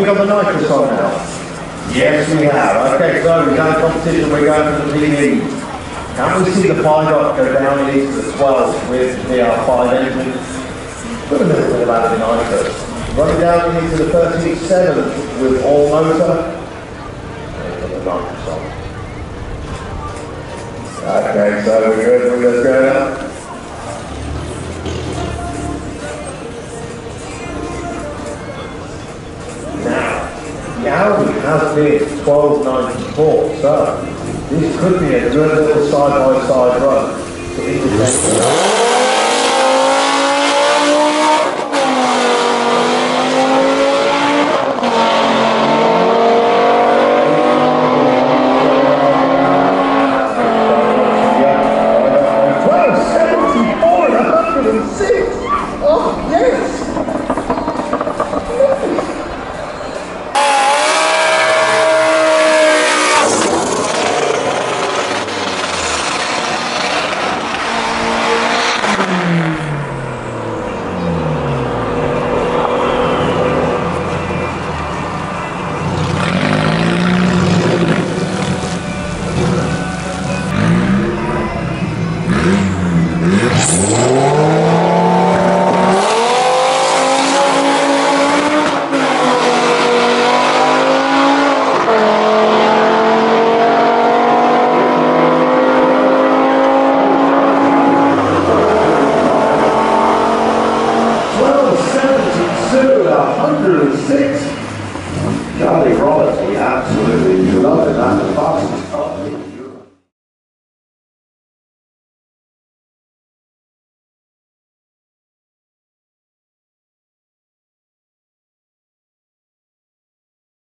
got the nitrous on now? Yes, we have. Okay, so we've done competition, we're going for the PE. Can we see the 5UP go down into the 12 with the VR5 engine? Put a little bit of added nitrous. Run down into the 13.7 with all motor. And put the nitrous on. Okay, so we're good, we're good. The Audi has been 12.94, so this could be a good little side-by-side run to indicate. Charlie Roberts, he absolutely loved that.